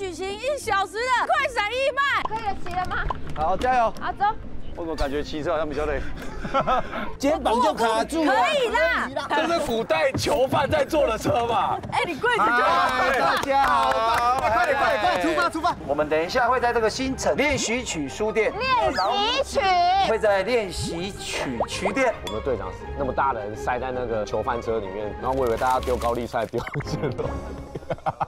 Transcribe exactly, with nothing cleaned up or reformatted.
举行一小时的快闪义卖， 可以了，骑了吗？ 好，加油！ 好，走。 我怎么感觉骑车好像比较累？ 肩膀就卡住了。 可以啦。 这是古代囚犯在坐的车吧？ 哎，你跪着就好。 大家好， 快点快点快点，出发出发！ 我们等一下会在这个新城练习曲书店， 练习曲。 会在练习曲曲店。 我们队长那么大人塞在那个囚犯车里面，然后我以为大家丢高丽菜丢进了。